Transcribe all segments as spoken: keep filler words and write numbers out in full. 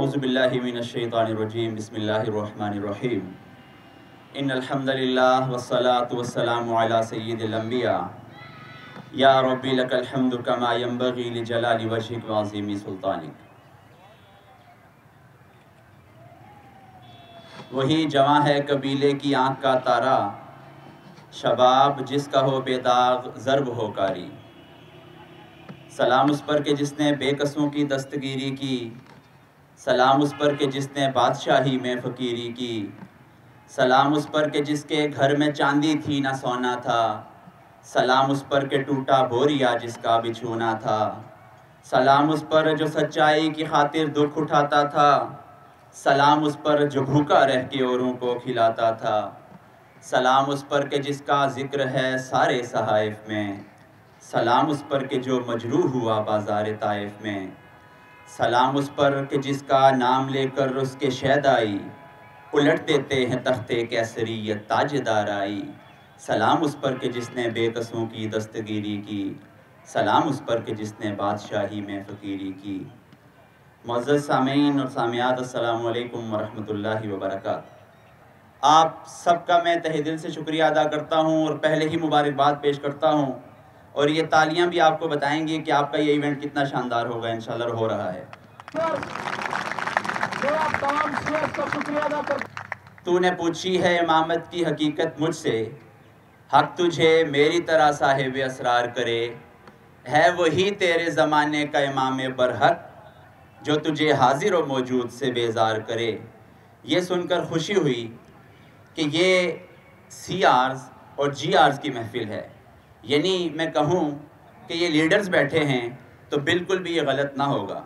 اعوذ باللہ من الشیطان الرجیم بسم اللہ الرحمن الرحیم ان الحمد للہ والصلاة والسلام علی سید الانبیاء یا ربی لک الحمد کما ینبغی لجلال وجہک وعظیم سلطانک۔ وہی جواں ہے قبیلے کی آنکھ کا تارا، شباب جس کا ہو بے داغ ضرب ہو کاری۔ سلام اس پر کہ جس نے بے کسوں کی دستگیری کی، سلام اس پر کہ جس نے بادشاہی میں فقیری کی، سلام اس پر کہ جس کے گھر میں چاندی تھی نہ سونا تھا، سلام اس پر کہ ٹوٹا بوریا جس کا بچھونا تھا، سلام اس پر جو سچائی کی خاطر دکھ اٹھاتا تھا، سلام اس پر جو بھوکا رہ کے اوروں کو کھلاتا تھا، سلام اس پر کہ جس کا ذکر ہے سارے صحائف میں، سلام اس پر کہ جو مجروح ہوا بازار طائف میں، سلام اس پر کہ جس کا نام لے کر اس کے شیدائی الٹ دیتے ہیں تختے کیسریت تاجدار آئی، سلام اس پر کہ جس نے بے کسوں کی دستگیری کی، سلام اس پر کہ جس نے بادشاہی میں فقیری کی۔ معزز سامعین اور سامعات، السلام علیکم ورحمۃ اللہ وبرکاتہ۔ آپ سب کا میں تہہ دل سے شکریہ ادا کرتا ہوں اور پہلے ہی مبارکباد پیش کرتا ہوں، اور یہ تالیاں بھی آپ کو بتائیں گی کہ آپ کا یہ ایونٹ کتنا شاندار ہوگا، انشاءاللہ اور ہو رہا ہے۔ تو نے پوچھی ہے امامت کی حقیقت مجھ سے، حق تجھے میری طرح صاحب اسرار کرے، ہے وہی تیرے زمانے کا امام برحق جو تجھے حاضر و موجود سے بیزار کرے۔ یہ سن کر خوشی ہوئی کہ یہ سی آرز اور جی آرز کی محفل ہے، یعنی میں کہوں کہ یہ لیڈرز بیٹھے ہیں تو بالکل بھی یہ غلط نہ ہوگا۔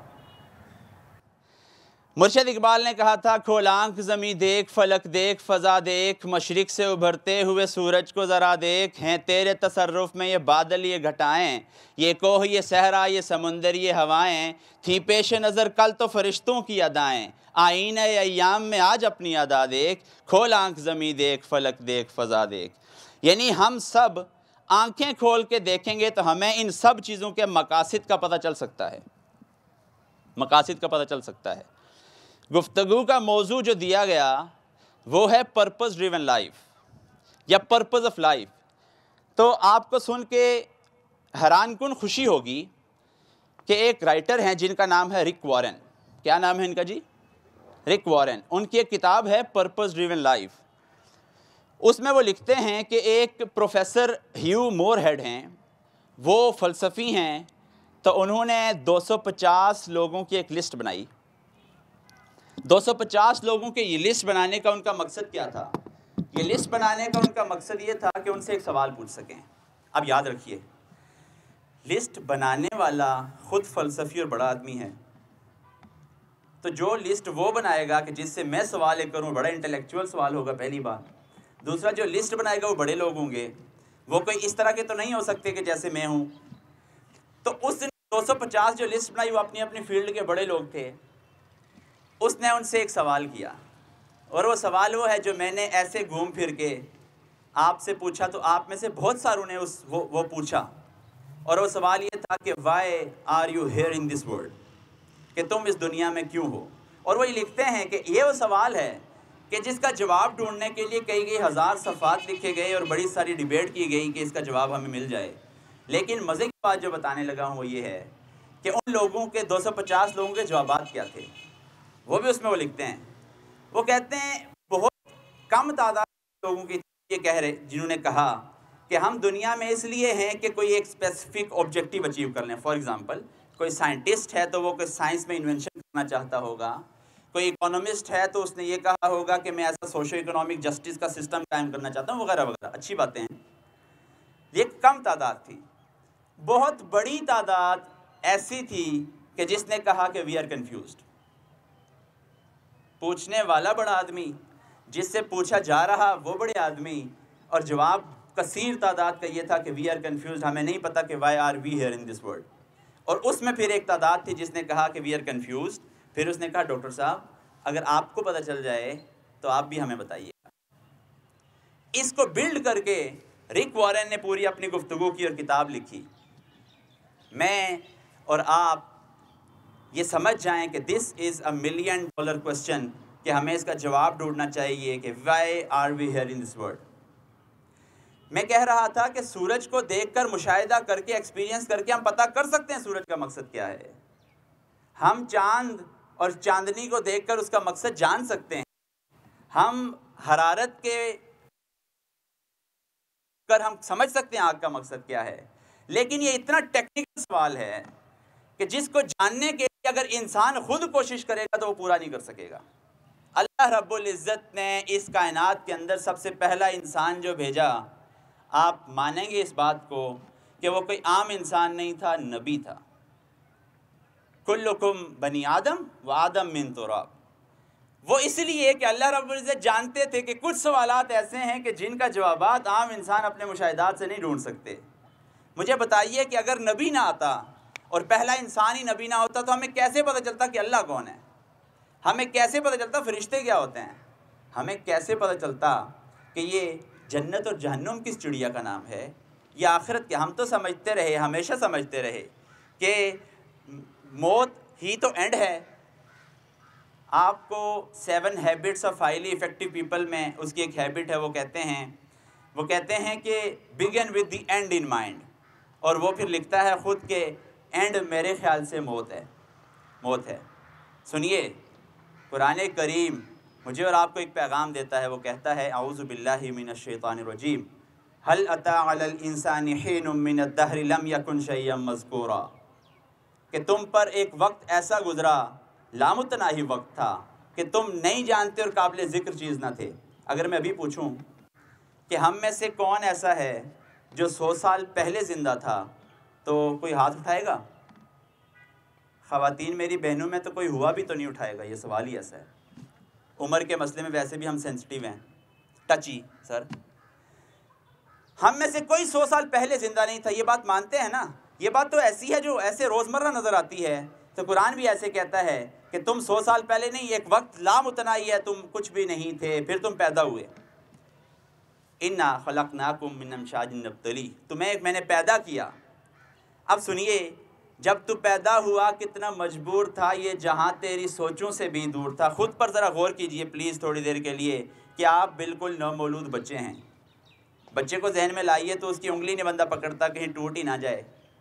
مرشد اقبال نے کہا تھا، کھول آنکھ زمیں دیکھ، فلک دیکھ، فضا دیکھ، مشرق سے ابھرتے ہوئے سورج کو ذرا دیکھ، ہیں تیرے تصرف میں یہ بادل یہ گھٹائیں، یہ کوہ یہ صحرا یہ سمندر یہ ہوائیں، تھی پیش نظر کل تو فرشتوں کی ادائیں، آئینہ ایام میں آج اپنی ادا دیکھ، کھول آنکھ زمیں دیکھ، فلک دیکھ، فضا دیکھ۔ یعنی ہم سب آنکھیں کھول کے دیکھیں گے تو ہمیں ان سب چیزوں کے مقاصد کا پتہ چل سکتا ہے، مقاصد کا پتہ چل سکتا ہے۔ گفتگو کا موضوع جو دیا گیا وہ ہے پرپز ڈریون لائف یا پرپز آف لائف۔ تو آپ کو سن کے حیران کن خوشی ہوگی کہ ایک رائٹر ہیں جن کا نام ہے رک وارن۔ کیا نام ہے ان کا جی؟ رک وارن۔ ان کی ایک کتاب ہے پرپز ڈریون لائف۔ اس میں وہ لکھتے ہیں کہ ایک پروفیسر ہیو مور ہیڈ ہیں، وہ فلسفی ہیں، تو انہوں نے دو سو پچاس لوگوں کی ایک لسٹ بنائی۔ دو سو پچاس لوگوں کے یہ لسٹ بنانے کا ان کا مقصد کیا تھا؟ یہ لسٹ بنانے کا ان کا مقصد یہ تھا کہ ان سے ایک سوال پوچھ سکیں۔ اب یاد رکھیے، لسٹ بنانے والا خود فلسفی اور بڑا آدمی ہے، تو جو لسٹ وہ بنائے گا کہ جس سے میں سوال ایک کروں، بڑا انٹلیکچوئل سوال ہوگا پہلی بات۔ دوسرا، جو لسٹ بنائے گا وہ بڑے لوگ ہوں گے، وہ کوئی اس طرح کے تو نہیں ہو سکتے کہ جیسے میں ہوں۔ تو اس دن دو سو پچاس جو لسٹ بنائی وہ اپنی اپنی فیلڈ کے بڑے لوگ تھے۔ اس نے ان سے ایک سوال کیا، اور وہ سوال وہ ہے جو میں نے ایسے گھوم پھر کے آپ سے پوچھا، تو آپ میں سے بہت ساروں نے اس وہ, وہ پوچھا، اور وہ سوال یہ تھا کہ why are you here in this world, کہ تم اس دنیا میں کیوں ہو۔ اور وہ یہ لکھتے ہیں کہ یہ وہ سوال ہے کہ جس کا جواب ڈھونڈنے کے لیے کئی کئی ہزار صفحات لکھے گئے اور بڑی ساری ڈیبیٹ کی گئی کہ اس کا جواب ہمیں مل جائے۔ لیکن مزے کی بات جو بتانے لگا ہوں وہ یہ ہے کہ ان لوگوں کے دو سو پچاس لوگوں کے جوابات کیا تھے، وہ بھی اس میں وہ لکھتے ہیں۔ وہ کہتے ہیں بہت کم تعداد لوگوں کی یہ کہہ رہے جنہوں نے کہا کہ ہم دنیا میں اس لیے ہیں کہ کوئی ایک اسپیسیفک آبجیکٹیو اچیو کر لیں۔ فار ایگزامپل، کوئی سائنٹسٹ ہے تو وہ کوئی سائنس میں انوینشن کرنا چاہتا ہوگا، کوئی اکانومسٹ ہے تو اس نے یہ کہا ہوگا کہ میں ایسا سوشو اکنامک جسٹس کا سسٹم قائم کرنا چاہتا ہوں، وغیرہ وغیرہ، اچھی باتیں ہیں۔ یہ کم تعداد تھی۔ بہت بڑی تعداد ایسی تھی کہ جس نے کہا کہ وی آر کنفیوزڈ۔ پوچھنے والا بڑا آدمی، جس سے پوچھا جا رہا وہ بڑے آدمی، اور جواب کثیر تعداد کا یہ تھا کہ وی آر کنفیوزڈ، ہمیں نہیں پتہ کہ why are we here in this world. اور اس میں پھر ایک تعداد تھی جس نے کہا کہ وی آر کنفیوزڈ، پھر اس نے کہا ڈاکٹر صاحب اگر آپ کو پتہ چل جائے تو آپ بھی ہمیں بتائیے۔ اس کو بلڈ کر کے رک وارن نے پوری اپنی گفتگو کی اور کتاب لکھی۔ میں اور آپ یہ سمجھ جائیں کہ this is a million dollar question, کہ ہمیں اس کا جواب ڈھونڈنا چاہیے کہ why are we here in this world. میں کہہ رہا تھا کہ سورج کو دیکھ کر، مشاہدہ کر کے، ایکسپیرینس کر کے ہم پتہ کر سکتے ہیں سورج کا مقصد کیا ہے۔ ہم چاند اور چاندنی کو دیکھ کر اس کا مقصد جان سکتے ہیں۔ ہم حرارت کے کر ہم سمجھ سکتے ہیں آگ کا مقصد کیا ہے، لیکن یہ اتنا ٹیکنیکل سوال ہے کہ جس کو جاننے کے لیے اگر انسان خود کوشش کرے گا تو وہ پورا نہیں کر سکے گا۔ اللہ رب العزت نے اس کائنات کے اندر سب سے پہلا انسان جو بھیجا، آپ مانیں گے اس بات کو کہ وہ کوئی عام انسان نہیں تھا، نبی تھا۔ کلکم بنی آدم و آدم من تراب۔ وہ اس لیے کہ اللہ رب العزت جانتے تھے کہ کچھ سوالات ایسے ہیں کہ جن کا جوابات عام انسان اپنے مشاہدات سے نہیں ڈھونڈ سکتے۔ مجھے بتائیے کہ اگر نبی نہ آتا اور پہلا انسان ہی نبی نہ ہوتا تو ہمیں کیسے پتہ چلتا کہ اللہ کون ہے؟ ہمیں کیسے پتہ چلتا فرشتے کیا ہوتے ہیں؟ ہمیں کیسے پتہ چلتا کہ یہ جنت اور جہنم کس چڑیا کا نام ہے؟ یہ آخرت کیا؟ ہم تو سمجھتے رہے، ہمیشہ سمجھتے رہے کہ موت ہی تو اینڈ ہے۔ آپ کو seven habits of highly effective people میں اس کی ایک ہیبٹ ہے، وہ کہتے ہیں وہ کہتے ہیں کہ begin with the end in mind, اور وہ پھر لکھتا ہے خود کہ اینڈ میرے خیال سے موت ہے موت ہے سنیے، قرآن کریم مجھے اور آپ کو ایک پیغام دیتا ہے، وہ کہتا ہے اعوذ باللہ من الشیطان الرجیم هل اتى على الانسان حين من الدهر لم يكن شيئا مذکورا، کہ تم پر ایک وقت ایسا گزرا، لامتناہی وقت تھا کہ تم نہیں جانتے اور قابل ذکر چیز نہ تھے۔ اگر میں ابھی پوچھوں کہ ہم میں سے کون ایسا ہے جو سو سال پہلے زندہ تھا تو کوئی ہاتھ اٹھائے گا؟ خواتین میری بہنوں میں تو کوئی ہوا بھی تو نہیں اٹھائے گا، یہ سوال ہی ایسا ہے۔ عمر کے مسئلے میں ویسے بھی ہم سینسٹیو ہیں، ٹچی سر۔ ہم میں سے کوئی سو سال پہلے زندہ نہیں تھا، یہ بات مانتے ہیں نا؟ یہ بات تو ایسی ہے جو ایسے روزمرہ نظر آتی ہے، تو قرآن بھی ایسے کہتا ہے کہ تم سو سال پہلے نہیں، ایک وقت لامتناہی ہے، تم کچھ بھی نہیں تھے، پھر تم پیدا ہوئے۔ انا خلقناکم من امشاج نبتلی، تمہیں میں نے پیدا کیا۔ اب سنیے، جب تو پیدا ہوا کتنا مجبور تھا، یہ جہاں تیری سوچوں سے بھی دور تھا۔ خود پر ذرا غور کیجئے پلیز تھوڑی دیر کے لیے کہ آپ بالکل نومولود بچے ہیں۔ بچے کو ذہن میں لائیے تو اس کی انگلی نہیں بندہ پکڑتا کہیں ٹوٹ ہی نہ جائے۔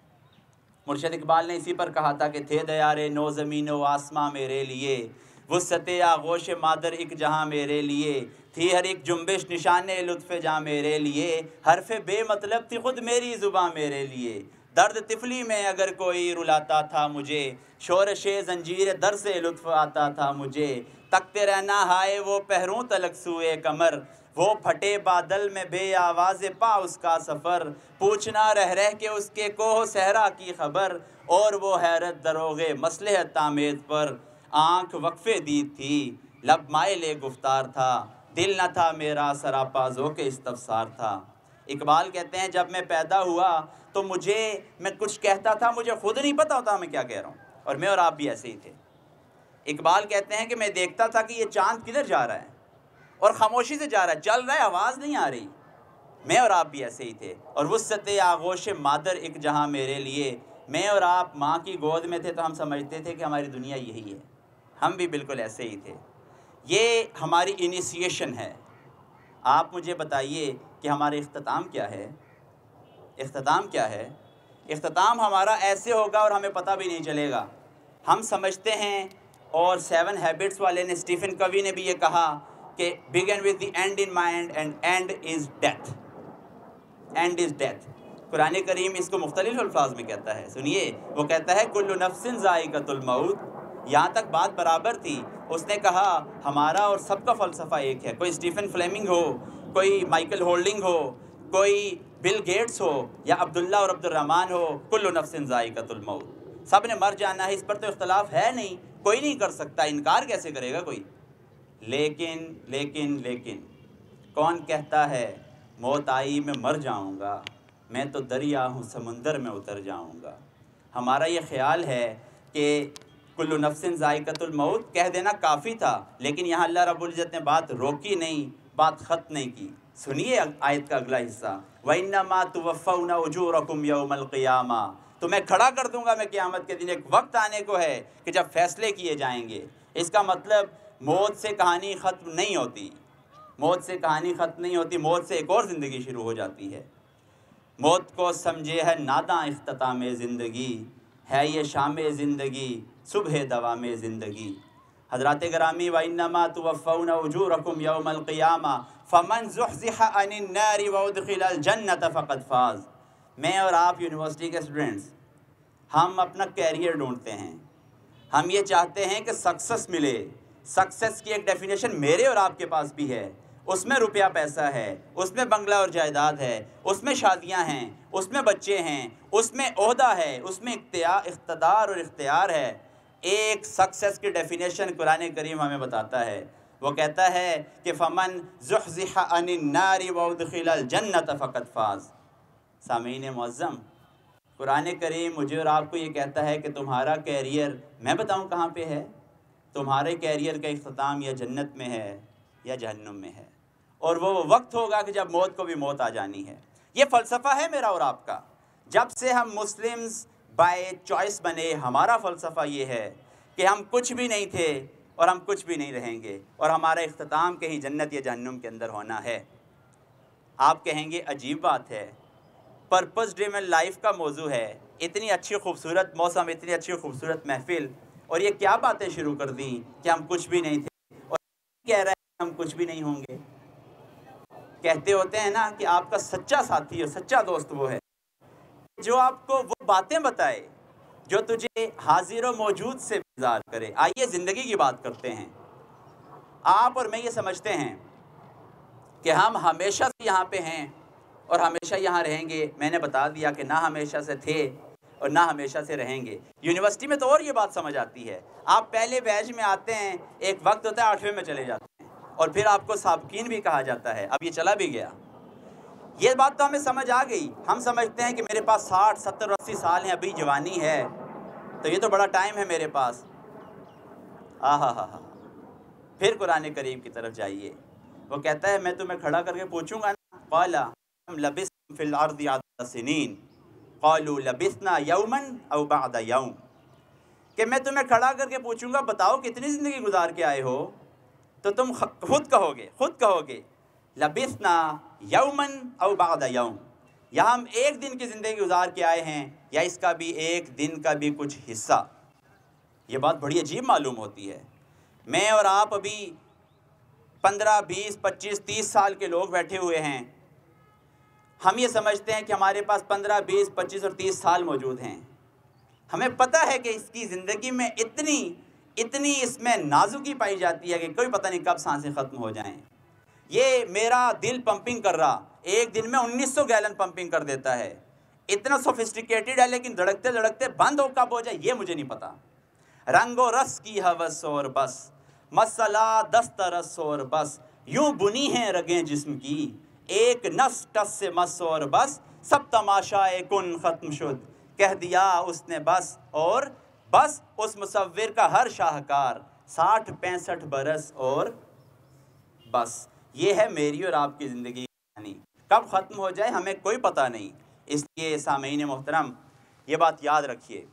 مرشد اقبال نے اسی پر کہا تھا کہ تھے دیارے نو زمین و آسماں میرے لیے، وسعت آغوش مادر ایک جہاں میرے لیے، تھی ہر ایک جنبش نشان لطف جاں میرے لیے، حرف بے مطلب تھی خود میری زباں میرے لیے، درد طفلی میں اگر کوئی رلاتا تھا مجھے، شورش زنجیر در سے لطف آتا تھا مجھے، تکتے رہنا ہائے وہ پہروں تلک سوئے کمر، وہ پھٹے بادل میں بے آواز پا اس کا سفر، پوچھنا رہ رہ کے اس کے کوہ صحرا کی خبر، اور وہ حیرت دروغے مصلحت آمیز پر، آنکھ وقفے دید تھی لب مائل گفتار تھا، دل نہ تھا میرا سراپا ذوق استفسار تھا۔ اقبال کہتے ہیں جب میں پیدا ہوا تو مجھے میں کچھ کہتا تھا، مجھے خود نہیں پتا ہوتا میں کیا کہہ رہا ہوں، اور میں اور آپ بھی ایسے ہی تھے۔ اقبال کہتے ہیں کہ میں دیکھتا تھا کہ یہ چاند کدھر جا رہا ہے اور خاموشی سے جا رہا ہے، چل رہا ہے آواز نہیں آ رہی۔ میں اور آپ بھی ایسے ہی تھے۔ اور وسعت آغوش مادر ایک جہاں میرے لیے، میں اور آپ ماں کی گود میں تھے تو ہم سمجھتے تھے کہ ہماری دنیا یہی ہے، ہم بھی بالکل ایسے ہی تھے۔ یہ ہماری انیسیشن ہے۔ آپ مجھے بتائیے کہ ہمارا اختتام کیا ہے؟ اختتام کیا ہے؟ اختتام ہمارا ایسے ہوگا اور ہمیں پتہ بھی نہیں چلے گا۔ ہم سمجھتے ہیں، اور سیون ہیبٹس والے نے، اسٹیفن کوی نے بھی یہ کہا کہ begin with the end in mind and end is death. end is death. قرآن کریم اس کو مختلف الفاظ میں کہتا ہے، سنیے، وہ کہتا ہے کل نفس ذائقۃ الموت۔ یہاں تک بات برابر تھی، اس نے کہا ہمارا اور سب کا فلسفہ ایک ہے، کوئی اسٹیفن فلیمنگ ہو، کوئی مائیکل ہولڈنگ ہو، کوئی بل گیٹس ہو، یا عبداللہ اور عبد الرحمن ہو، کل نفس ذائقۃ الموت، سب نے مر جانا ہے، اس پر تو اختلاف ہے نہیں، کوئی نہیں کر سکتا، انکار کیسے کرے گا کوئی؟ لیکن لیکن لیکن کون کہتا ہے موت آئی میں مر جاؤں گا، میں تو دریا ہوں سمندر میں اتر جاؤں گا۔ ہمارا یہ خیال ہے کہ کل نفس ذائقۃ الموت کہہ دینا کافی تھا، لیکن یہاں اللہ رب العزت نے بات روکی نہیں، بات ختم نہیں کی۔ سنیے آیت کا اگلا حصہ، وَإِنَّمَا تُوَفَّوْنَ أُجُورَكُمْ يَوْمَ الْقِيَامَةِ، تمہیں کھڑا کر دوں گا میں قیامت کے دن، ایک وقت آنے کو ہے کہ جب فیصلے کیے جائیں گے۔ اس کا مطلب موت سے کہانی ختم نہیں ہوتی، موت سے کہانی ختم نہیں ہوتی، موت سے ایک اور زندگی شروع ہو جاتی ہے۔ موت کو سمجھے ہے ناداں اختتام زندگی، ہے یہ شام زندگی صبح دوام زندگی۔ حضرات گرامی، وَإِنَّمَا تُوَفَّوْنَ أُجُورَكُمْ يَوْمَ الْقِيَامَةِ فَمَنْ زُحْزِحَ عَنِ النَّارِ وَأُدْخِلَ الْجَنَّةَ فَقَدْ فَازَ۔ میں اور آپ یونیورسٹی کے اسٹوڈنٹس، ہم اپنا کیریئر ڈھونڈتے ہیں، ہم یہ چاہتے ہیں کہ سکسس ملے۔ سکسس کی ایک ڈیفینیشن میرے اور آپ کے پاس بھی ہے، اس میں روپیہ پیسہ ہے، اس میں بنگلہ اور جائیداد ہے، اس میں شادیاں ہیں، اس میں بچے ہیں، اس میں عہدہ ہے، اس میں اقتدار اور اختیار ہے۔ ایک سکسس کی ڈیفینیشن قرآن کریم ہمیں بتاتا ہے، وہ کہتا ہے کہ فمن زحزح عن النار وادخل الجنۃ فقد فاز۔ سامعین معظم، قرآن کریم مجھے اور آپ کو یہ کہتا ہے کہ تمہارا کیریئر میں بتاؤں کہاں پہ ہے؟ تمہارے کیریئر کا اختتام یا جنت میں ہے یا جہنم میں ہے، اور وہ وقت ہوگا کہ جب موت کو بھی موت آ جانی ہے۔ یہ فلسفہ ہے میرا اور آپ کا۔ جب سے ہم مسلمز بائی چوائس بنے، ہمارا فلسفہ یہ ہے کہ ہم کچھ بھی نہیں تھے اور ہم کچھ بھی نہیں رہیں گے، اور ہمارا اختتام کہیں جنت یا جہنم کے اندر ہونا ہے۔ آپ کہیں گے عجیب بات ہے، پرپس ڈریون لائف کا موضوع ہے، اتنی اچھی خوبصورت موسم، اتنی اچھی خوبصورت محفل، اور یہ کیا باتیں شروع کر دیں کہ ہم کچھ بھی نہیں تھے، اور کہہ رہے ہیں کہ ہم کچھ بھی نہیں ہوں گے۔ کہتے ہوتے ہیں نا کہ آپ کا سچا ساتھی اور سچا دوست وہ ہے جو آپ کو وہ باتیں بتائے جو تجھے حاضر و موجود سے بیزار کرے۔ آئیے زندگی کی بات کرتے ہیں۔ آپ اور میں یہ سمجھتے ہیں کہ ہم ہمیشہ سے یہاں پہ ہیں اور ہمیشہ یہاں رہیں گے۔ میں نے بتا دیا کہ نہ ہمیشہ سے تھے اور نہ ہمیشہ سے رہیں گے۔ یونیورسٹی میں تو اور یہ بات سمجھ آتی ہے، آپ پہلے بیچ میں آتے ہیں، ایک وقت ہوتا ہے آٹھویں میں چلے جاتے ہیں، اور پھر آپ کو سابقین بھی کہا جاتا ہے، اب یہ چلا بھی گیا۔ یہ بات تو ہمیں سمجھ آ گئی۔ ہم سمجھتے ہیں کہ میرے پاس ساٹھ ستر اسی سال ہیں، ابھی جوانی ہے، تو یہ تو بڑا ٹائم ہے میرے پاس۔ آہا ہا ہا پھر قرآن کریم کی طرف جائیے، وہ کہتا ہے میں تمہیں کھڑا کر کے پوچھوں گا نا، قال کم لبثتم فی الارض عدد سنین قالوا لبثنا یوما او بعد یوم، کہ میں تمہیں کھڑا کر کے پوچھوں گا بتاؤ کتنی زندگی گزار کے آئے ہو، تو تم خود کہو گے خود کہو گے لبثنا یوما او بعد یوم، یا ہم ایک دن کی زندگی گزار کے آئے ہیں یا اس کا بھی ایک دن کا بھی کچھ حصہ۔ یہ بات بڑی عجیب معلوم ہوتی ہے۔ میں اور آپ ابھی پندرہ بیس پچیس تیس سال کے لوگ بیٹھے ہوئے ہیں، ہم یہ سمجھتے ہیں کہ ہمارے پاس پندرہ بیس پچیس اور تیس سال موجود ہیں۔ ہمیں پتہ ہے کہ اس کی زندگی میں اتنی اتنی اس میں نازکی پائی جاتی ہے کہ کوئی پتہ نہیں کب سانسیں ختم ہو جائیں۔ یہ میرا دل پمپنگ کر رہا ایک دن میں انیس سو گیلن پمپنگ کر دیتا ہے، اتنا سوفسٹیکیٹڈ ہے، لیکن دھڑکتے دھڑکتے بند ہو کب ہو جائے یہ مجھے نہیں پتا۔ رنگ و رس کی ہوس اور بس، مسئلہ دسترس اور بس، یوں بنی ہیں رگیں جسم کی، ایک نس ٹس سے مس اور بس، سب تماشائے کن ختم شد، کہہ دیا اس نے بس، اور بس اس مصور کا ہر شاہکار، ساٹھ پینسٹھ برس اور بس۔ یہ ہے میری اور آپ کی زندگی کی کہانی، کب ختم ہو جائے ہمیں کوئی پتہ نہیں۔ اس لیے سامعین محترم یہ بات یاد رکھیے،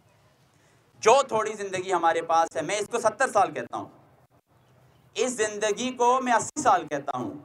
جو تھوڑی زندگی ہمارے پاس ہے، میں اس کو ستر سال کہتا ہوں، اس زندگی کو میں اسی سال کہتا ہوں،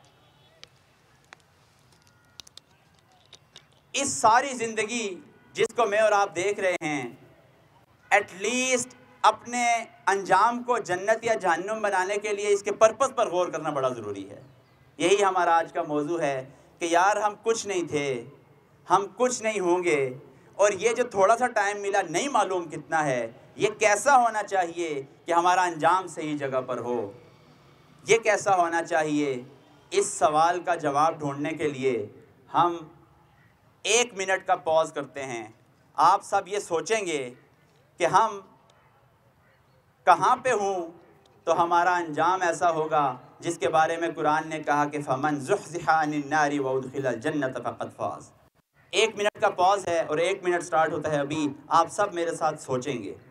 اس ساری زندگی جس کو میں اور آپ دیکھ رہے ہیں، ایٹ لیسٹ اپنے انجام کو جنت یا جہنم بنانے کے لیے اس کے پرپس پر غور کرنا بڑا ضروری ہے۔ یہی ہمارا آج کا موضوع ہے کہ یار ہم کچھ نہیں تھے، ہم کچھ نہیں ہوں گے، اور یہ جو تھوڑا سا ٹائم ملا نہیں معلوم کتنا ہے، یہ کیسا ہونا چاہیے کہ ہمارا انجام صحیح جگہ پر ہو، یہ کیسا ہونا چاہیے۔ اس سوال کا جواب ڈھونڈنے کے لیے ہم ایک منٹ کا پاز کرتے ہیں۔ آپ سب یہ سوچیں گے کہ ہم کہاں پہ ہوں تو ہمارا انجام ایسا ہوگا جس کے بارے میں قرآن نے کہا کہ فَمَنْ زُحْزِحَ عَنِ النَّارِ وَأُدْخِلَ الْجَنَّةَ فَقَدْ فَازَ۔ ایک منٹ کا پاز ہے اور ایک منٹ سٹارٹ ہوتا ہے ابھی، آپ سب میرے ساتھ سوچیں گے۔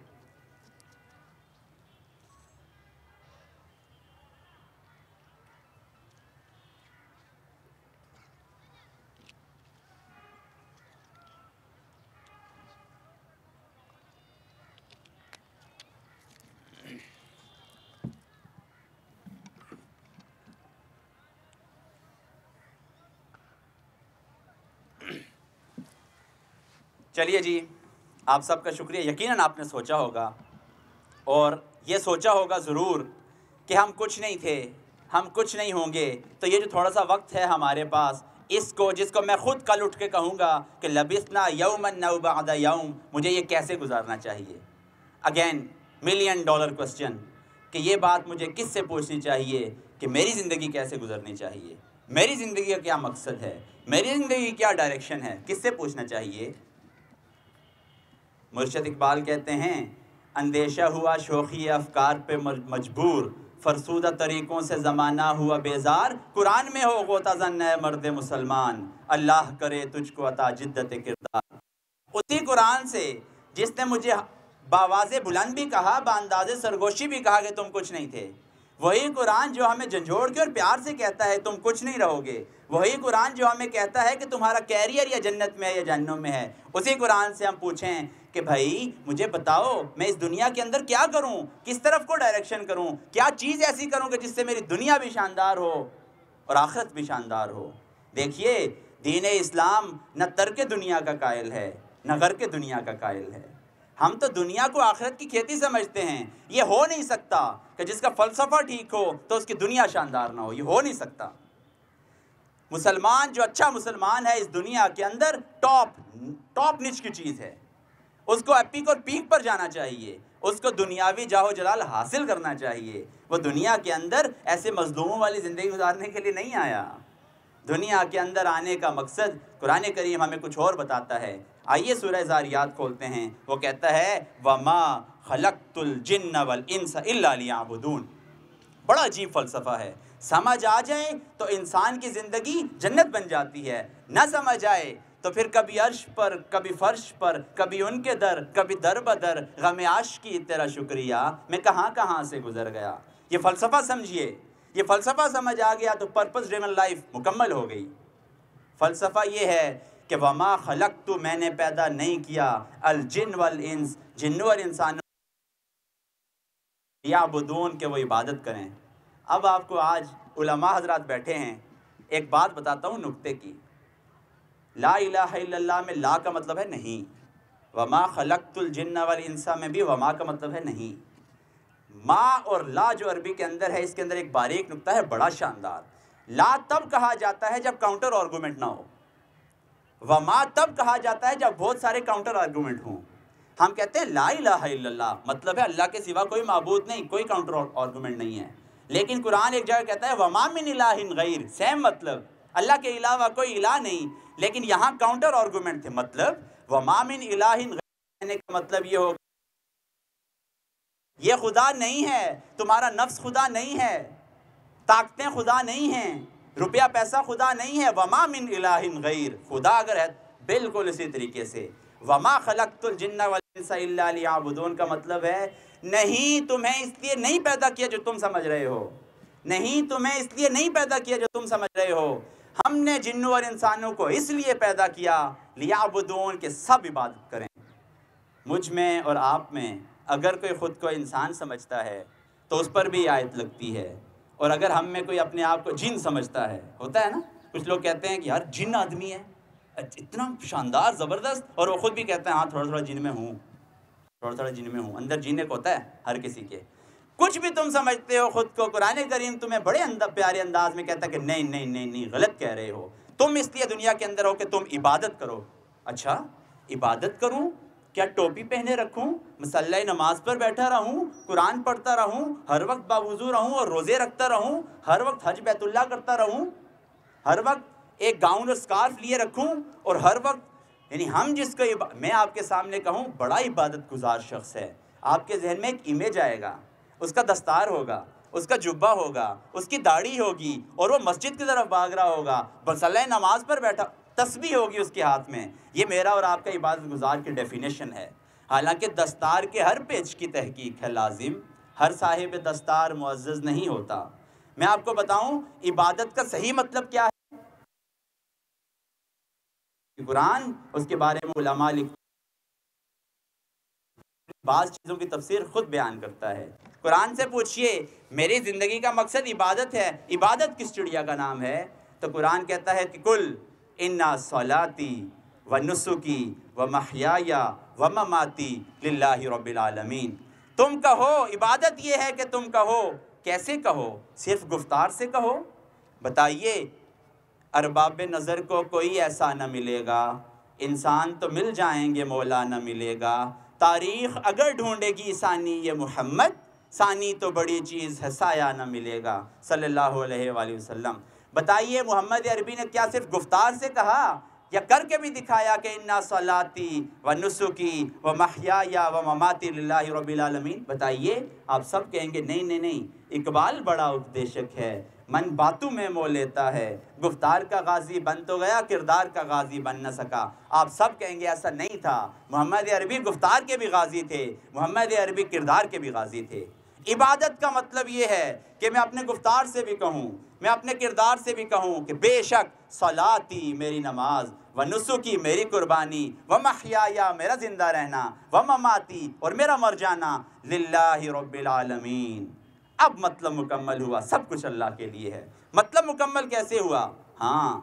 چلیے جی، آپ سب کا شکریہ. یقیناً آپ نے سوچا ہوگا اور یہ سوچا ہوگا ضرور کہ ہم کچھ نہیں تھے، ہم کچھ نہیں ہوں گے. تو یہ جو تھوڑا سا وقت ہے ہمارے پاس، اس کو جس کو میں خود کل اٹھ کے کہوں گا کہ لبثنا یومن او بعد یوم، مجھے یہ کیسے گزارنا چاہیے. اگین ملین ڈالر کوسچن کہ یہ بات مجھے کس سے پوچھنی چاہیے کہ میری زندگی کیسے گزرنی چاہیے، میری زندگی کا کیا مقصد ہے، میری زندگی کی کیا ڈائریکشن ہے، کس سے پوچھنا چاہیے. مرشد اقبال کہتے ہیں اندیشہ ہوا شوخی افکار پہ مجبور، فرسودہ طریقوں سے زمانہ ہوا بیزار. قرآن میں ہو غوطہ زن اے مرد مسلمان، اللہ کرے تجھ کو عطا جدت کردار. اسی قرآن سے جس نے مجھے باواز بلند بھی کہا، بانداز سرگوشی بھی کہا کہ تم کچھ نہیں تھے، وہی قرآن جو ہمیں جھنجھوڑ کے اور پیار سے کہتا ہے تم کچھ نہیں رہو گے، وہی قرآن جو ہمیں کہتا ہے کہ تمہارا کیریئر یا جنت میں ہے یا جہنم میں ہے. اسی قرآن سے ہم پوچھیں کہ بھائی مجھے بتاؤ میں اس دنیا کے اندر کیا کروں، کس طرف کو ڈائریکشن کروں، کیا چیز ایسی کروں کہ جس سے میری دنیا بھی شاندار ہو اور آخرت بھی شاندار ہو. دیکھیے دین اسلام نہ ترک دنیا کا قائل ہے نہ غر کے دنیا کا قائل ہے. ہم تو دنیا کو آخرت کی کھیتی سمجھتے ہیں. یہ ہو نہیں سکتا کہ جس کا فلسفہ ٹھیک ہو تو اس کی دنیا شاندار نہ ہو، یہ ہو نہیں سکتا. مسلمان جو اچھا مسلمان ہے اس دنیا کے اندر ٹاپ ٹاپ نچ کی چیز ہے، اس کو ایپک اور پیک پر جانا چاہیے، اس کو دنیاوی جاہ و جلال حاصل کرنا چاہیے. وہ دنیا کے اندر ایسے مظلوموں والی زندگی گزارنے کے لیے نہیں آیا. دنیا کے اندر آنے کا مقصد قرآن کریم ہمیں کچھ اور بتاتا ہے. آئیے سورہ زاریات کھولتے ہیں. وہ کہتا ہے وَمَا خَلَقْتُ الْجِنَّ وَالْإِنسَ إِلَّا لِيَعْبُدُونَ. بڑا عجیب فلسفہ ہے. سمجھ آ جائے تو انسان کی زندگی جنت بن جاتی ہے، نہ سمجھ آئے تو پھر کبھی عرش پر، کبھی فرش پر، کبھی ان کے در، کبھی در بدر، غم عاشقی تیرا شکریہ میں کہاں کہاں سے گزر گیا. یہ فلسفہ سمجھیے. یہ فلسفہ سمجھ آ گیا تو پرپس ڈریون لائف مکمل ہو گئی. فلسفہ یہ ہے کہ وما خلقت، میں نے پیدا نہیں کیا، الجن والانس، جنوں اور انسانوں یعبدون، کہ وہ عبادت کریں. اب آپ کو آج علماء حضرات بیٹھے ہیں، ایک بات بتاتا ہوں نکتے کی. لا الہ الا اللہ میں لا کا مطلب ہے نہیں، وما خلقت الجن والانس میں بھی وما کا مطلب ہے نہیں. ما اور لا جو عربی کے اندر ہے، اس کے اندر ایک باریک نکتہ ہے بڑا شاندار. لا تب کہا جاتا ہے جب کاؤنٹر آرگومنٹ نہ ہو، وما تب کہا جاتا ہے جب بہت سارے کاؤنٹر آرگومنٹ ہوں. ہم کہتے ہیں لا الہ الا اللہ، مطلب ہے اللہ کے سوا کوئی معبود نہیں، کوئی کاؤنٹر آرگومنٹ نہیں ہے. لیکن قرآن ایک جگہ کہتا ہے وما من الہ غیر، سیم مطلب، اللہ کے علاوہ کوئی الہ نہیں. لیکن یہاں کاؤنٹر آرگومنٹ تھے. مطلب وما من الہ غیر کہنے کا مطلب یہ ہوگا یہ خدا نہیں ہے، تمہارا نفس خدا نہیں ہے، طاقتیں خدا نہیں ہیں، روپیہ پیسہ خدا نہیں ہے. وما من الہ غیر، خدا اگر ہے بالکل اسی طریقے سے. وما خلقت الجن والانس الا لیعبدون کا مطلب ہے نہیں تمہیں اس لیے نہیں پیدا کیا جو تم سمجھ رہے ہو، نہیں تمہیں اس لیے نہیں پیدا کیا جو تم سمجھ رہے ہو. ہم نے جنوں اور انسانوں کو اس لیے پیدا کیا لیعبدون، کہ سب عبادت کریں. مجھ میں اور آپ میں اگر کوئی خود کو انسان سمجھتا ہے تو اس پر بھی آیت لگتی ہے. اور اگر ہم میں کوئی اپنے آپ کو جن سمجھتا ہے، ہوتا ہے نا کچھ لوگ کہتے ہیں کہ یار جن آدمی ہے اتنا شاندار زبردست، اور وہ خود بھی کہتا ہے ہاں تھوڑا تھوڑا جن میں ہوں، تھوڑا تھوڑا جن میں ہوں. اندر جن ایک ہوتا ہے ہر کسی کے. کچھ بھی تم سمجھتے ہو خود کو، قرآن کریم تمہیں بڑے اندر پیارے انداز میں کہتا ہے کہ نہیں نہیں نہیں نہیں غلط کہہ رہے ہو. تم اس لیے دنیا کے اندر ہو کہ تم عبادت کرو. اچھا عبادت کروں؟ کیا ٹوپی پہنے رکھوں، مصلی نماز پر بیٹھا رہوں، قرآن پڑھتا رہوں، ہر وقت باوضو رہوں اور روزے رکھتا رہوں، ہر وقت حج بیت اللہ کرتا رہوں، ہر وقت ایک گاؤن اور سکارف لیے رکھوں، اور ہر وقت یعنی ہم جس کو میں آپ کے سامنے کہوں بڑا عبادت گزار شخص ہے، آپ کے ذہن میں ایک امیج آئے گا، اس کا دستار ہوگا، اس کا جبہ ہوگا، اس کی داڑھی ہوگی، اور وہ مسجد کی طرف بھاگ رہا ہوگا، مصلی نماز پر بیٹھا، تسبیح ہوگی اس کے ہاتھ میں. یہ میرا اور آپ کا عبادت گزار کی ڈیفینیشن ہے. حالانکہ دستار کے ہر پیچ کی تحقیق ہے لازم، ہر صاحب دستار معزز نہیں ہوتا. میں آپ کو بتاؤں عبادت کا صحیح مطلب کیا ہے. قرآن اس کے بارے میں علماء لکھ بعض چیزوں کی تفسیر خود بیان کرتا ہے. قرآن سے پوچھئے میری زندگی کا مقصد عبادت ہے، عبادت کس چڑیا کا نام ہے؟ تو قرآن کہتا ہے کہ کل اِنَّا صَلَاتِي وَنُسُكِي ومحیای ومماتی للہ رب العالمین۔ تم کہو، عبادت یہ ہے کہ تم کہو، کیسے کہو؟ صرف گفتار سے کہو؟ بتائیے، ارباب نظر کو کوئی ایسا نہ ملے گا، انسان تو مل جائیں گے، مولا نہ ملے گا۔ تاریخ اگر ڈھونڈے گی ثانی یہ محمد، ثانی تو بڑی چیز ہے سایہ نہ ملے گا، صلی اللہ علیہ وآلہ وسلم۔ بتائیے، محمد عربی نے کیا صرف گفتار سے کہا یا کر کے بھی دکھایا کہ انا صلاتی و نسکی و محیای و مماتی للہ رب العالمین؟ بتائیے، آپ سب کہیں گے نہیں نہیں نہیں، اقبال بڑا اپدیشک ہے، من باتوں میں مو لیتا ہے، گفتار کا غازی بن تو گیا، کردار کا غازی بن نہ سکا۔ آپ سب کہیں گے ایسا نہیں تھا، محمد عربی گفتار کے بھی غازی تھے، محمد عربی کردار کے بھی غازی تھے۔ عبادت کا مطلب یہ ہے کہ میں اپنے گفتار سے بھی کہوں، میں اپنے کردار سے بھی کہوں کہ بے شک صلاتی میری نماز، و نسکی میری قربانی، و محیایا میرا زندہ رہنا، و مماتی اور میرا مر جانا للہ رب العالمین۔ اب مطلب مکمل ہوا، سب کچھ اللہ کے لیے ہے۔ مطلب مکمل کیسے ہوا؟ ہاں،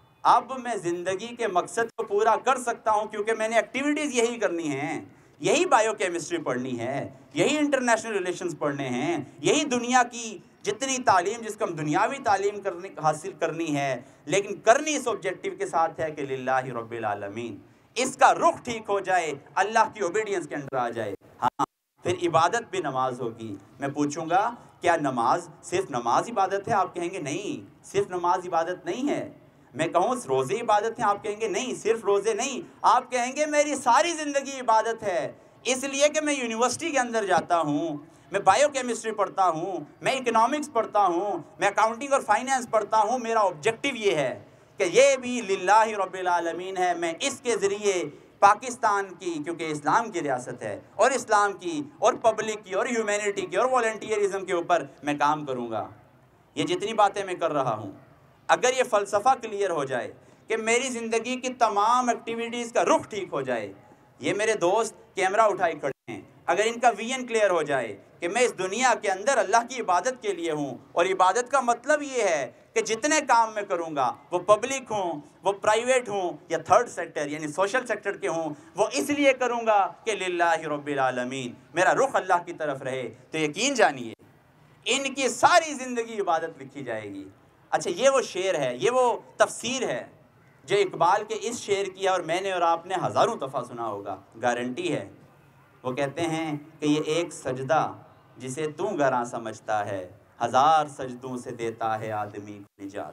اب میں زندگی کے مقصد کو پورا کر سکتا ہوں کیونکہ میں نے ایکٹیویٹیز یہی کرنی ہیں، یہی بائیو کیمسٹری پڑھنی ہے، یہی انٹرنیشنل ریلیشنز پڑھنے ہیں، یہی دنیا کی جتنی تعلیم جس کو ہم دنیاوی تعلیم کرنے حاصل کرنی ہے، لیکن کرنی اس آبجیکٹیو کے ساتھ ہے کہ للہ رب العالمین۔ اس کا رخ ٹھیک ہو جائے، اللہ کی اوبیڈینس کے اندر آ جائے، ہاں پھر عبادت بھی نماز ہوگی۔ میں پوچھوں گا کیا نماز صرف نماز عبادت ہے؟ آپ کہیں گے نہیں، صرف نماز عبادت نہیں ہے۔ میں کہوں روزے عبادت ہیں؟ آپ کہیں گے نہیں، صرف روزے نہیں۔ آپ کہیں گے میری ساری زندگی عبادت ہے، اس لیے کہ میں یونیورسٹی کے اندر جاتا ہوں، میں بائیو کیمسٹری پڑھتا ہوں، میں اکنامکس پڑھتا ہوں، میں اکاؤنٹنگ اور فائنینس پڑھتا ہوں، میرا آبجیکٹیو یہ ہے کہ یہ بھی للہ رب العالمین ہے، میں اس کے ذریعے پاکستان کی، کیونکہ اسلام کی ریاست ہے، اور اسلام کی اور پبلک کی اور ہیومینٹی کی اور والنٹیئرزم کے اوپر میں کام کروں گا۔ یہ جتنی باتیں میں کر رہا ہوں، اگر یہ فلسفہ کلیئر ہو جائے کہ میری زندگی کی تمام ایکٹیویٹیز کا رخ ٹھیک ہو جائے، یہ میرے دوست کیمرہ اٹھائی کھڑے ہیں، اگر ان کا ویژن کلیئر ہو جائے کہ میں اس دنیا کے اندر اللہ کی عبادت کے لیے ہوں، اور عبادت کا مطلب یہ ہے کہ جتنے کام میں کروں گا، وہ پبلک ہوں، وہ پرائیویٹ ہوں، یا تھرڈ سیکٹر یعنی سوشل سیکٹر کے ہوں، وہ اس لیے کروں گا کہ للہ رب العالمین، میرا رخ اللہ کی طرف رہے، تو یقین جانیے ان کی ساری زندگی عبادت لکھی جائے گی۔ اچھا، یہ وہ شعر ہے، یہ وہ تفسیر ہے جو اقبال کے اس شعر کی ہے، اور میں نے اور آپ نے ہزاروں دفعہ سنا ہوگا، گارنٹی ہے۔ وہ کہتے ہیں کہ یہ ایک سجدہ جسے تو گراں سمجھتا ہے، ہزار سجدوں سے دیتا ہے آدمی کو نجات۔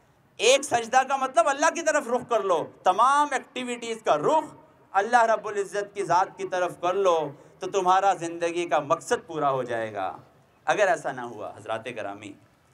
ایک سجدہ کا مطلب اللہ کی طرف رخ کر لو، تمام ایکٹیویٹیز کا رخ اللہ رب العزت کی ذات کی طرف کر لو، تو تمہارا زندگی کا مقصد پورا ہو جائے گا۔ اگر ایسا نہ ہوا حضرات گرامی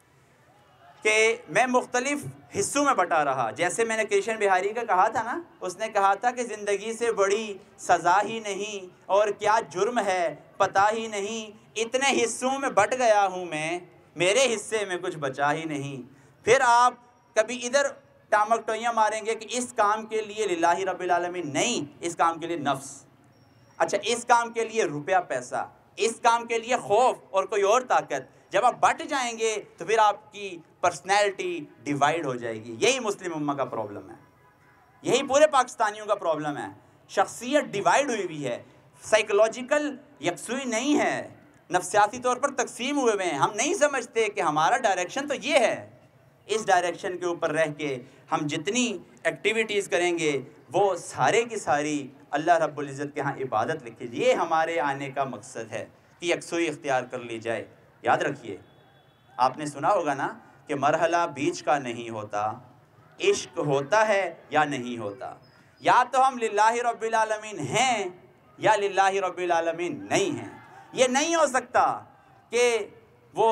کہ میں مختلف حصوں میں بٹا رہا، جیسے میں نے کرشن بہاری کا کہا تھا نا، اس نے کہا تھا کہ زندگی سے بڑی سزا ہی نہیں اور کیا جرم ہے پتہ ہی نہیں، اتنے حصوں میں بٹ گیا ہوں میں، میرے حصے میں کچھ بچا ہی نہیں۔ پھر آپ کبھی ادھر ٹامک ٹوئیاں ماریں گے کہ اس کام کے لیے للہ رب العالمین نہیں، اس کام کے لیے نفس، اچھا اس کام کے لیے روپیہ پیسہ، اس کام کے لیے خوف اور کوئی اور طاقت۔ جب آپ بٹ جائیں گے تو پھر آپ کی پرسنالٹی ڈیوائیڈ ہو جائے گی۔ یہی مسلم امہ کا پرابلم ہے، یہی پورے پاکستانیوں کا پرابلم ہے، شخصیت ڈیوائیڈ ہوئی ہوئی ہے، سائیکولوجیکل یکسوئی نہیں ہے، نفسیاتی طور پر تقسیم ہوئے ہوئے ہیں۔ ہم نہیں سمجھتے کہ ہمارا ڈائریکشن تو یہ ہے، اس ڈائریکشن کے اوپر رہ کے ہم جتنی ایکٹیویٹیز کریں گے وہ سارے کی ساری اللہ رب العزت کے ہاں عبادت لکھی۔ یہ ہمارے آنے کا مقصد ہے کہ یکسوئی اختیار کر لی جائے۔ یاد رکھیے، آپ نے سنا ہوگا نا کہ مرحلہ بیچ کا نہیں ہوتا، عشق ہوتا ہے یا نہیں ہوتا۔ یا تو ہم للہ رب العالمین ہیں یا للہ رب العالمین نہیں ہیں۔ یہ نہیں ہو سکتا کہ وہ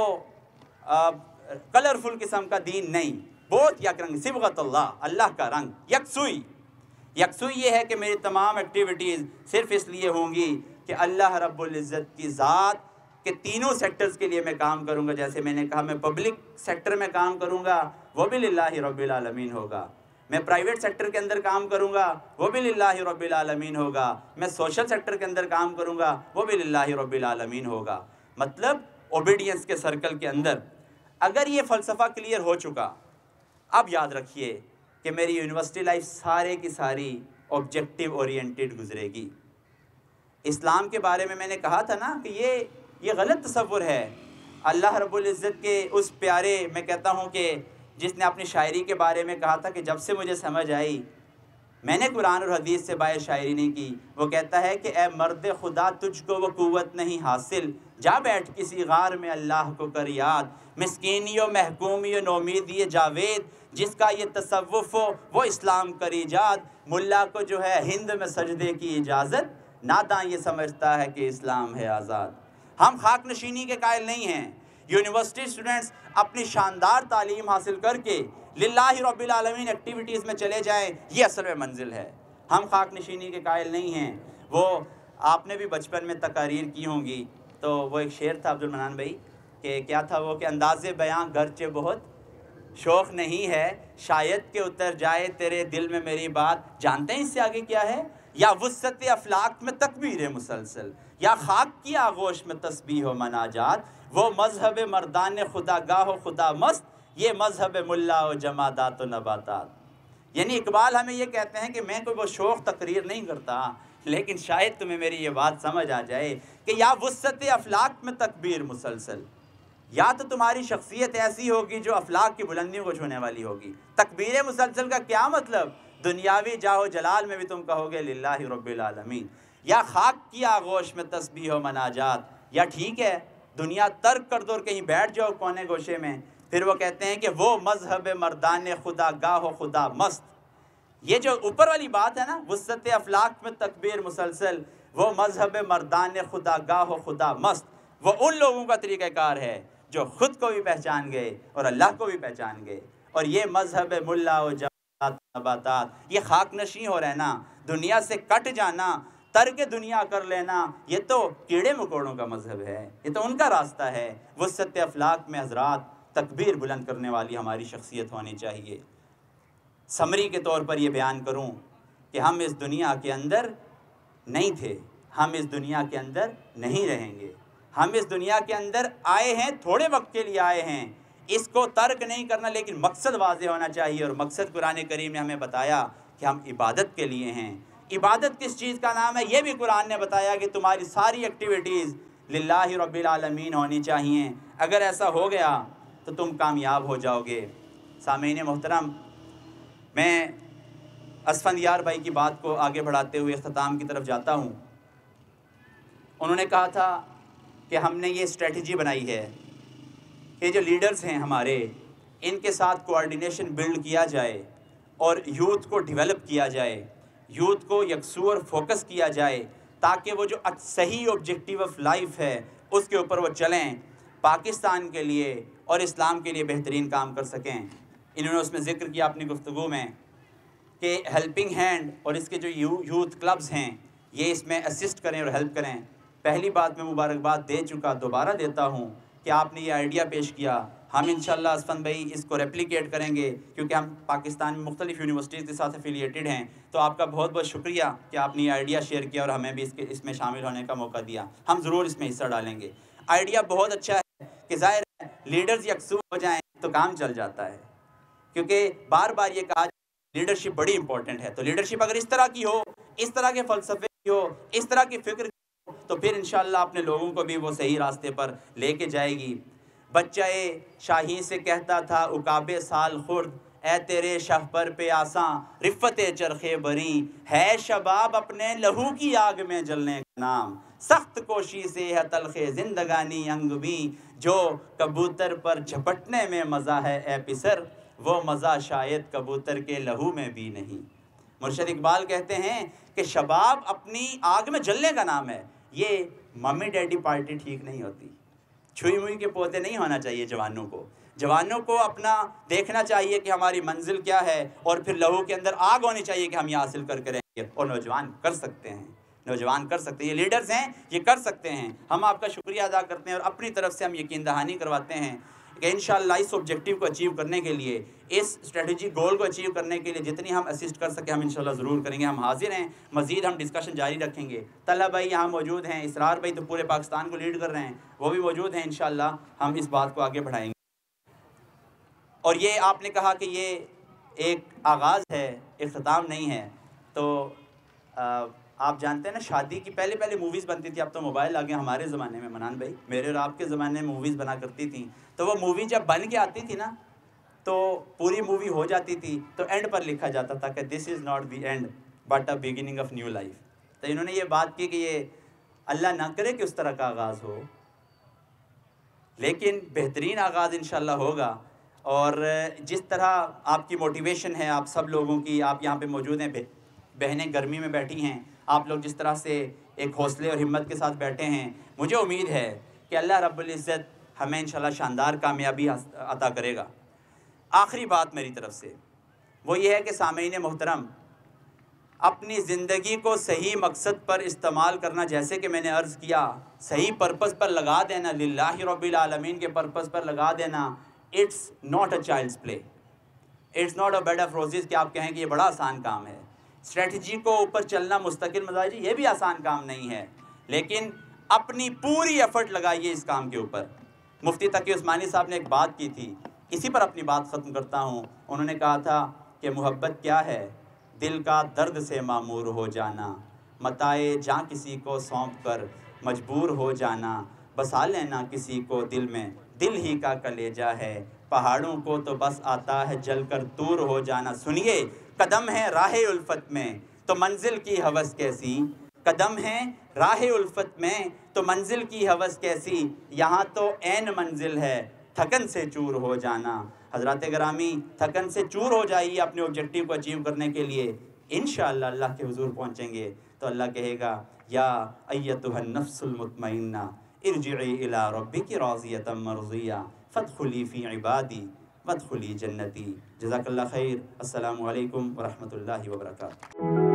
کلرفل قسم کا دین نہیں، بہت یک رنگ، صبغت اللہ، اللہ کا رنگ، یکسوئی۔ یکسوئی یہ ہے کہ میری تمام ایکٹیویٹیز صرف اس لیے ہوں گی کہ اللہ رب العزت کی ذات کہ تینوں سیکٹرز کے لیے میں کام کروں گا۔ جیسے میں نے کہا میں پبلک سیکٹر میں کام کروں گا، وہ بھی للہ رب العالمین ہوگا۔ میں پرائیویٹ سیکٹر کے اندر کام کروں گا، وہ بھی للہ رب العالمین ہوگا۔ میں سوشل سیکٹر کے اندر کام کروں گا، وہ بھی للہ رب العالمین ہوگا۔ مطلب اوبیڈینس کے سرکل کے اندر اگر یہ فلسفہ کلیئر ہو چکا، اب یاد رکھیے کہ میری یونیورسٹی لائف سارے کی ساری آبجیکٹیو اورینٹیڈ گزرے گی۔ اسلام کے بارے میں میں نے کہا تھا نا کہ یہ یہ غلط تصور ہے۔ اللہ رب العزت کے اس پیارے، میں کہتا ہوں کہ جس نے اپنی شاعری کے بارے میں کہا تھا کہ جب سے مجھے سمجھ آئی میں نے قرآن اور حدیث سے باہر شاعری نہیں کی، وہ کہتا ہے کہ اے مرد خدا تجھ کو وہ قوت نہیں حاصل، جا بیٹھ کسی غار میں اللہ کو کر یاد، مسکینی و محکومی و نومیدی جاوید، جس کا یہ تصوف ہو وہ اسلام کر ایجاد، ملا کو جو ہے ہند میں سجدے کی اجازت، ناداں یہ سمجھتا ہے کہ اسلام ہے آزاد۔ ہم خاک نشینی کے قائل نہیں ہیں۔ یونیورسٹی اسٹوڈنٹس اپنی شاندار تعلیم حاصل کر کے للہ رب العالمین ایکٹیویٹیز میں چلے جائیں، یہ اصل میں منزل ہے۔ ہم خاک نشینی کے قائل نہیں ہیں۔ وہ آپ نے بھی بچپن میں تقاریر کی ہوں گی، تو وہ ایک شعر تھا عبد المنان بھائی کہ کیا تھا وہ کہ انداز بیاں گرچہ بہت شوق نہیں ہے، شاید کہ اتر جائے تیرے دل میں میری بات۔ جانتے ہیں اس سے آگے کیا ہے؟ یا وسعت افلاک میں تکبیر مسلسل، یا خاک کی آغوش میں تسبیح و مناجات، وہ مذہب مردان خدا گاہ و خدا مست، یہ مذہب ملا و جمادات و نباتات۔ یعنی اقبال ہمیں یہ کہتے ہیں کہ میں کوئی وہ شوق تقریر نہیں کرتا، لیکن شاید تمہیں میری یہ بات سمجھ آ جائے کہ یا وسعت افلاک میں تکبیر مسلسل، یا تو تمہاری شخصیت ایسی ہوگی جو افلاک کی بلندیوں کو چھونے والی ہوگی۔ تکبیر مسلسل کا کیا مطلب؟ دنیاوی جاہ و جلال میں بھی تم کہو گے للہ رب العالمین، یا خاک کی آغوش میں تسبیح و مناجات، یا ٹھیک ہے دنیا ترک کر دو اور کہیں بیٹھ جاؤ کونے گوشے میں۔ پھر وہ کہتے ہیں کہ وہ مذہب مردان خدا گاہ و خدا مست، یہ جو اوپر والی بات ہے نا وسعت افلاک میں تکبیر مسلسل، وہ مذہب مردان خدا گاہ و خدا مست، وہ ان لوگوں کا طریقہ کار ہے جو خود کو بھی پہچان گئے اور اللہ کو بھی پہچان گئے۔ اور یہ مذہب ملا و جمادات نباتات، یہ خاک نشیں ہو رہنا، دنیا سے کٹ جانا، ترک دنیا کر لینا، یہ تو کیڑے مکوڑوں کا مذہب ہے، یہ تو ان کا راستہ ہے۔ وسعت افلاک میں حضرات تکبیر بلند کرنے والی ہماری شخصیت ہونی چاہیے۔ سمری کے طور پر یہ بیان کروں کہ ہم اس دنیا کے اندر نہیں تھے، ہم اس دنیا کے اندر نہیں رہیں گے، ہم اس دنیا کے اندر آئے ہیں، تھوڑے وقت کے لیے آئے ہیں، اس کو ترک نہیں کرنا، لیکن مقصد واضح ہونا چاہیے۔ اور مقصد قرآن کریم نے ہمیں بتایا کہ ہم عبادت کے لیے ہیں۔ عبادت کس چیز کا نام ہے؟ یہ بھی قرآن نے بتایا کہ تمہاری ساری ایکٹیویٹیز للہ رب العالمین ہونی چاہیے۔ اگر ایسا ہو گیا تو تم کامیاب ہو جاؤ گے۔ سامعین محترم، میں اسفندیار بھائی کی بات کو آگے بڑھاتے ہوئے اختتام کی طرف جاتا ہوں۔ انہوں نے کہا تھا کہ ہم نے یہ اسٹریٹجی بنائی ہے کہ جو لیڈرز ہیں ہمارے، ان کے ساتھ کوآرڈینیشن بلڈ کیا جائے اور یوتھ کو ڈیولپ کیا جائے، یوتھ کو یکسو اور فوکس کیا جائے، تاکہ وہ جو صحیح آبجیکٹیو آف لائف ہے اس کے اوپر وہ چلیں، پاکستان کے لیے اور اسلام کے لیے بہترین کام کر سکیں۔ انہوں نے اس میں ذکر کیا اپنی گفتگو میں کہ ہیلپنگ ہینڈ اور اس کے جو یوتھ کلبز ہیں یہ اس میں اسسٹ کریں اور ہیلپ کریں۔ پہلی بات میں مبارکباد دے چکا، دوبارہ دیتا ہوں کہ آپ نے یہ آئیڈیا پیش کیا۔ ہم انشاءاللہ اسفند بھائی اس کو ریپلیکیٹ کریں گے، کیونکہ ہم پاکستان میں مختلف یونیورسٹیز کے ساتھ افیلیٹڈ ہیں۔ تو آپ کا بہت بہت شکریہ کہ آپ نے یہ آئیڈیا شیئر کیا اور ہمیں بھی اس کے اس میں شامل ہونے کا موقع دیا۔ ہم ضرور اس میں حصہ ڈالیں گے۔ آئیڈیا بہت اچھا ہے کہ ظاہر ہے لیڈرز یکسو ہو جائیں تو کام چل جاتا ہے، کیونکہ بار بار یہ کہا لیڈرشپ بڑی امپورٹنٹ ہے۔ تو لیڈرشپ اگر اس طرح کی ہو، اس طرح کے فلسفے کی ہو، اس طرح کی فکر کی ہو، تو پھر انشاءاللہ اپنے لوگوں کو بھی وہ صحیح راستے پر لے کے جائے گی۔ بچہ شاہین سے کہتا تھا عقاب سال خورد، اے تیرے شہپر پہ آساں رفت چرخے بری، ہے شباب اپنے لہو کی آگ میں جلنے کا نام، سخت کوشی سے ہے تلخ زندگانی انگ بھی، جو کبوتر پر جھپٹنے میں مزہ ہے اے پسر، وہ مزہ شاید کبوتر کے لہو میں بھی نہیں۔ مرشد اقبال کہتے ہیں کہ شباب اپنی آگ میں جلنے کا نام ہے۔ یہ ممی ڈیڈی پارٹی ٹھیک نہیں ہوتی، چھوئی موئی کے پوتے نہیں ہونا چاہیے جوانوں کو۔ جوانوں کو اپنا دیکھنا چاہیے کہ ہماری منزل کیا ہے، اور پھر لہو کے اندر آگ ہونی چاہیے کہ ہم یہ حاصل کر کے رہیں گے۔ اور نوجوان کر سکتے ہیں، نوجوان کر سکتے ہیں، یہ لیڈرز ہیں یہ کر سکتے ہیں۔ ہم آپ کا شکریہ ادا کرتے ہیں اور اپنی طرف سے ہم یقین دہانی کرواتے ہیں کہ انشاءاللہ اس آبجیکٹیو کو اچیو کرنے کے لیے، اس اسٹریٹجی گول کو اچیو کرنے کے لیے جتنی ہم اسسٹ کر سکیں ہم انشاءاللہ ضرور کریں گے۔ ہم حاضر ہیں، مزید ہم ڈسکشن جاری رکھیں گے۔ طلحہ بھائی یہاں موجود ہیں، اسرار بھائی تو پورے پاکستان کو لیڈ کر رہے ہیں، وہ بھی موجود ہیں، انشاءاللہ ہم اس بات کو آگے بڑھائیں گے۔ اور یہ آپ نے کہا کہ یہ ایک آغاز ہے، اختتام نہیں ہے۔ تو آپ جانتے ہیں نا شادی کی پہلے پہلے موویز بنتی تھی، اب تو موبائل آ گئے ہمارے زمانے میں منان بھائی، میرے اور آپ کے زمانے میں موویز بنا کرتی تھیں، تو وہ مووی جب بن کے آتی تھی نا تو پوری مووی ہو جاتی تھی تو اینڈ پر لکھا جاتا تھا کہ this is not the end but a beginning of new life. تو انہوں نے یہ بات کی کہ یہ اللہ نہ کرے کہ اس طرح کا آغاز ہو، لیکن بہترین آغاز انشاءاللہ ہوگا. اور جس طرح آپ کی موٹیویشن ہے آپ سب لوگوں کی، آپ یہاں پہ موجود ہیں، بہنیں گرمی میں بیٹھی ہیں، آپ لوگ جس طرح سے ایک حوصلے اور ہمت کے ساتھ بیٹھے ہیں، مجھے امید ہے کہ اللہ رب العزت ہمیں انشاءاللہ شاندار کامیابی عطا کرے گا. آخری بات میری طرف سے وہ یہ ہے کہ سامعین محترم، اپنی زندگی کو صحیح مقصد پر استعمال کرنا، جیسے کہ میں نے عرض کیا، صحیح پرپس پر لگا دینا، للہ رب العالمین کے پرپس پر لگا دینا، it's not a child's play, it's not a bed of roses کہ آپ کہیں کہ یہ بڑا آسان کام ہے. اسٹریٹجی کو اوپر چلنا، مستقل مزاجی، یہ بھی آسان کام نہیں ہے، لیکن اپنی پوری ایفرٹ لگائیے اس کام کے اوپر. مفتی تقی عثمانی صاحب نے ایک بات کی تھی، اسی پر اپنی بات ختم کرتا ہوں. انہوں نے کہا تھا کہ محبت کیا ہے؟ دل کا درد سے معمور ہو جانا، متائے جاں کسی کو سونپ کر مجبور ہو جانا، بسا لینا کسی کو دل میں، دل ہی کا کلیجہ ہے، پہاڑوں کو تو بس آتا ہے جل کر دور ہو جانا. سنیے، قدم ہے راہ الفت میں تو منزل کی ہوس کیسی، قدم ہے راہ الفت میں تو منزل کی ہوس کیسی، یہاں تو عین منزل ہے تھکن سے چور ہو جانا. حضرات گرامی، تھکن سے چور ہو جائیے اپنے آبجیکٹیو کو اچیو کرنے کے لیے، انشاءاللہ اللہ کے حضور پہنچیں گے تو اللہ کہے گا یا ایتها النفس المطمئنہ ارجعی الی ربک راضیۃ مرضیہ فادخلی فی عبادی وادخلی جنتی. جزاک اللہ خیر. السلام علیکم ورحمۃ اللہ وبرکاتہ.